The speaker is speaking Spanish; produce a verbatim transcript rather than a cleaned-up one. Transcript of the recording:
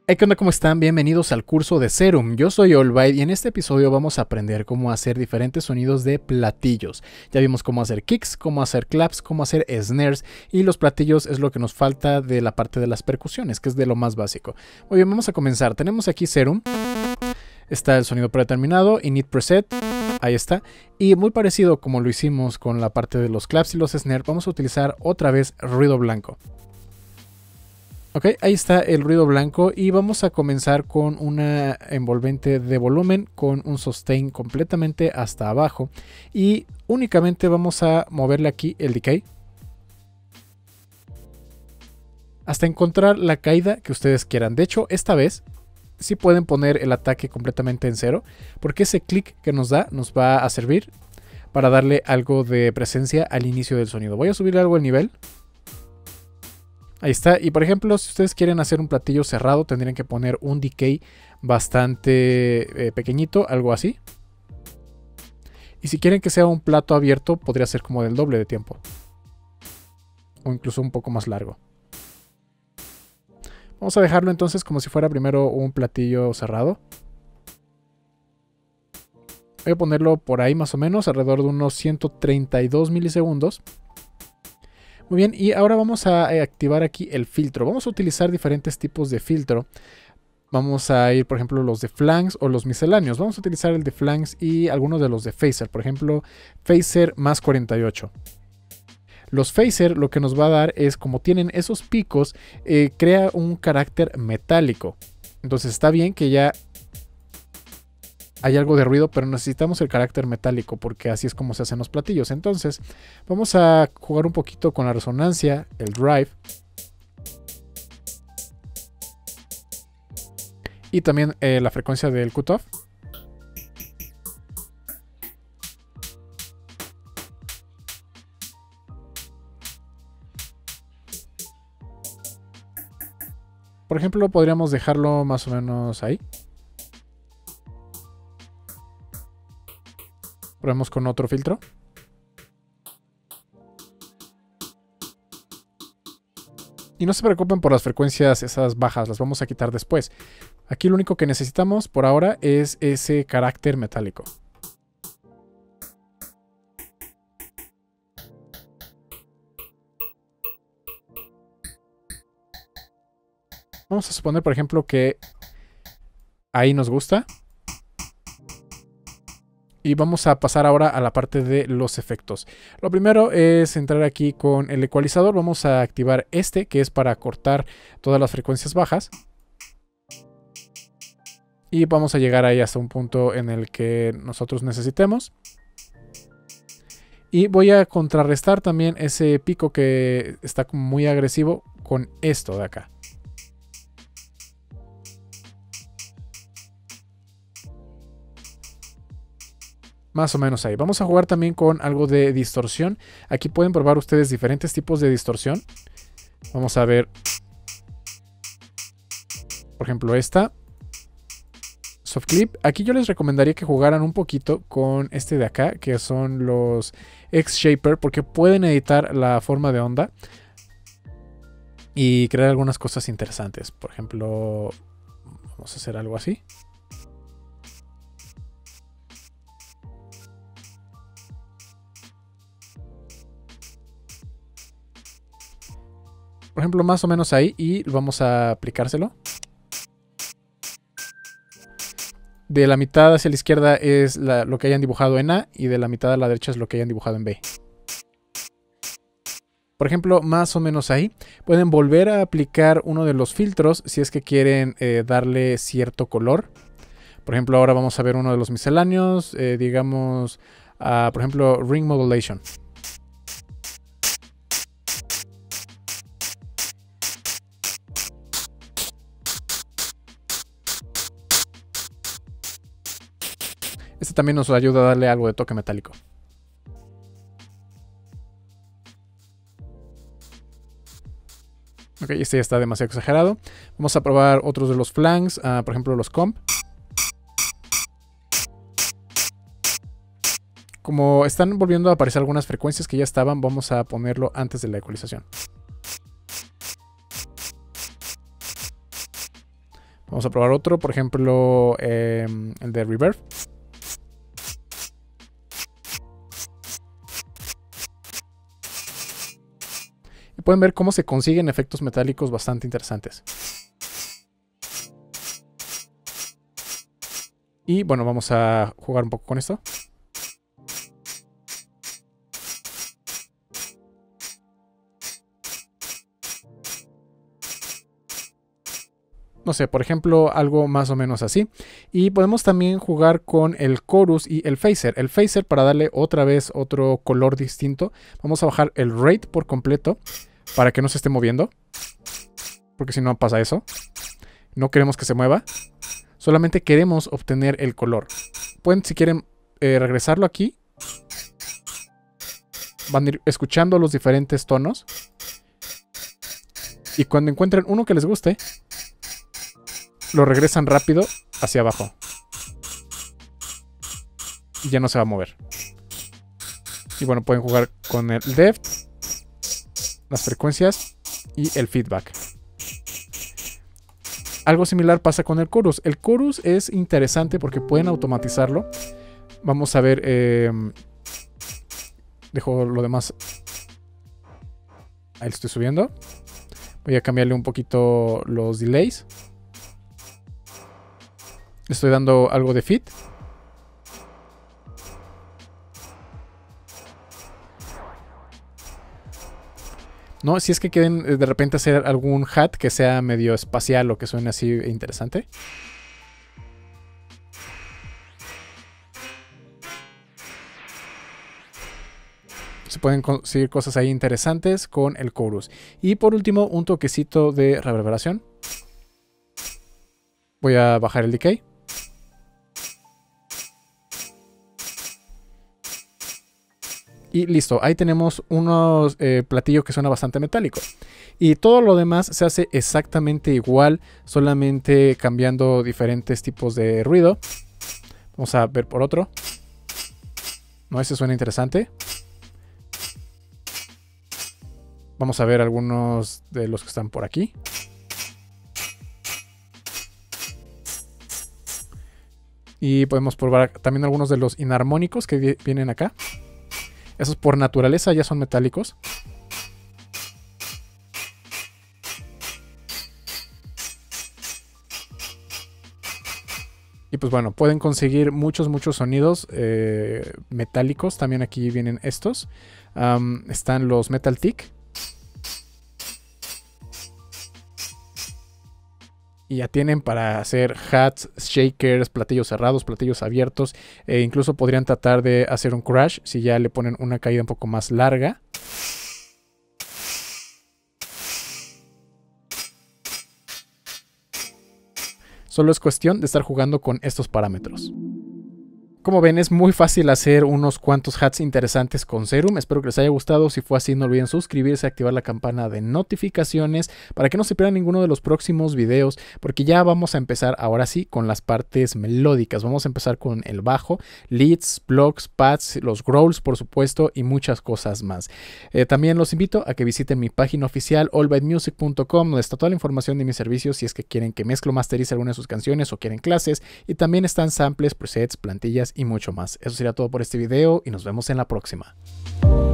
Hey, ¿qué onda? ¿Cómo están? Bienvenidos al curso de Serum. Yo soy Allbyte y en este episodio vamos a aprender cómo hacer diferentes sonidos de platillos. Ya vimos cómo hacer kicks, cómo hacer claps, cómo hacer snares y los platillos es lo que nos falta de la parte de las percusiones, que es de lo más básico. Muy bien, vamos a comenzar. Tenemos aquí Serum. Está el sonido predeterminado, init preset. Ahí está. Y muy parecido como lo hicimos con la parte de los claps y los snares, vamos a utilizar otra vez ruido blanco. Ok, ahí está el ruido blanco y vamos a comenzar con una envolvente de volumen con un sustain completamente hasta abajo y únicamente vamos a moverle aquí el decay hasta encontrar la caída que ustedes quieran. De hecho, esta vez sí pueden poner el ataque completamente en cero porque ese clic que nos da nos va a servir para darle algo de presencia al inicio del sonido. Voy a subir algo el nivel. Ahí está, y por ejemplo, si ustedes quieren hacer un platillo cerrado, tendrían que poner un decay bastante eh, pequeñito, algo así. Y si quieren que sea un plato abierto, podría ser como del doble de tiempo. O incluso un poco más largo. Vamos a dejarlo entonces como si fuera primero un platillo cerrado. Voy a ponerlo por ahí más o menos, alrededor de unos ciento treinta y dos milisegundos. Muy bien, y ahora vamos a activar aquí el filtro. Vamos a utilizar diferentes tipos de filtro. Vamos a ir, por ejemplo, los de flanks o los misceláneos. Vamos a utilizar el de flanks y algunos de los de phaser. Por ejemplo, phaser más cuarenta y ocho. Los phaser lo que nos va a dar es, como tienen esos picos, eh, crea un carácter metálico. Entonces está bien que ya hay algo de ruido, pero necesitamos el carácter metálico porque así es como se hacen los platillos. Entonces vamos a jugar un poquito con la resonancia, el drive. Y también eh, la frecuencia del cutoff. Por ejemplo, podríamos dejarlo más o menos ahí. Probemos con otro filtro. Y no se preocupen por las frecuencias esas bajas, las vamos a quitar después. Aquí lo único que necesitamos por ahora es ese carácter metálico. Vamos a suponer, por ejemplo, que ahí nos gusta. Y vamos a pasar ahora a la parte de los efectos. Lo primero es entrar aquí con el ecualizador. Vamos a activar este, que es para cortar todas las frecuencias bajas. Y vamos a llegar ahí hasta un punto en el que nosotros necesitemos. Y voy a contrarrestar también ese pico que está muy agresivo con esto de acá. Más o menos ahí. Vamos a jugar también con algo de distorsión. Aquí pueden probar ustedes diferentes tipos de distorsión. Vamos a ver. Por ejemplo, esta. Soft Clip. Aquí yo les recomendaría que jugaran un poquito con este de acá, que son los X-Shaper, porque pueden editar la forma de onda y crear algunas cosas interesantes. Por ejemplo, vamos a hacer algo así. Por ejemplo, más o menos ahí, y vamos a aplicárselo. De la mitad hacia la izquierda es la, lo que hayan dibujado en A, y de la mitad a la derecha es lo que hayan dibujado en B. Por ejemplo, más o menos ahí. Pueden volver a aplicar uno de los filtros si es que quieren eh, darle cierto color. Por ejemplo, ahora vamos a ver uno de los misceláneos, eh, digamos, uh, por ejemplo, Ring Modulation. Este también nos ayuda a darle algo de toque metálico. Ok, este ya está demasiado exagerado. Vamos a probar otros de los flanks, uh, por ejemplo los comp. Como están volviendo a aparecer algunas frecuencias que ya estaban, vamos a ponerlo antes de la ecualización. Vamos a probar otro, por ejemplo, eh, el de Reverb. Y pueden ver cómo se consiguen efectos metálicos bastante interesantes. Y bueno, vamos a jugar un poco con esto. No sé, por ejemplo, algo más o menos así. Y podemos también jugar con el chorus y el phaser. El phaser, para darle otra vez otro color distinto, vamos a bajar el rate por completo para que no se esté moviendo. Porque si no pasa eso. No queremos que se mueva. Solamente queremos obtener el color. Pueden, si quieren, eh, regresarlo aquí. Van a ir escuchando los diferentes tonos. Y cuando encuentren uno que les guste, lo regresan rápido hacia abajo. Y ya no se va a mover. Y bueno, pueden jugar con el depth, las frecuencias y el feedback. Algo similar pasa con el chorus. El chorus es interesante porque pueden automatizarlo. Vamos a ver. Eh, dejo lo demás. Ahí lo estoy subiendo. Voy a cambiarle un poquito los delays. Le estoy dando algo de fit. No, si es que quieren de repente hacer algún hat que sea medio espacial o que suene así interesante. Se pueden conseguir cosas ahí interesantes con el chorus. Y por último, un toquecito de reverberación. Voy a bajar el decay. Y listo, ahí tenemos unos eh, platillos que suena bastante metálico. Y todo lo demás se hace exactamente igual, solamente cambiando diferentes tipos de ruido. Vamos a ver por otro. No, ese suena interesante. Vamos a ver algunos de los que están por aquí. Y podemos probar también algunos de los inarmónicos que vienen acá. Esos por naturaleza ya son metálicos. Y pues bueno, pueden conseguir muchos, muchos sonidos eh, metálicos. También aquí vienen estos. Um, están los Metal Tick. Y ya tienen para hacer hats, shakers, platillos cerrados, platillos abiertos. E incluso podrían tratar de hacer un crash si ya le ponen una caída un poco más larga. Solo es cuestión de estar jugando con estos parámetros. Como ven, es muy fácil hacer unos cuantos hats interesantes con Serum. Espero que les haya gustado. Si fue así, no olviden suscribirse, activar la campana de notificaciones para que no se pierdan ninguno de los próximos videos, porque ya vamos a empezar ahora sí con las partes melódicas. Vamos a empezar con el bajo, leads, blocks, pads, los growls, por supuesto, y muchas cosas más. Eh, también los invito a que visiten mi página oficial all byte music punto com, donde está toda la información de mis servicios si es que quieren que mezclo o masterice alguna de sus canciones o quieren clases, y también están samples, presets, plantillas y mucho más. Eso sería todo por este video y nos vemos en la próxima.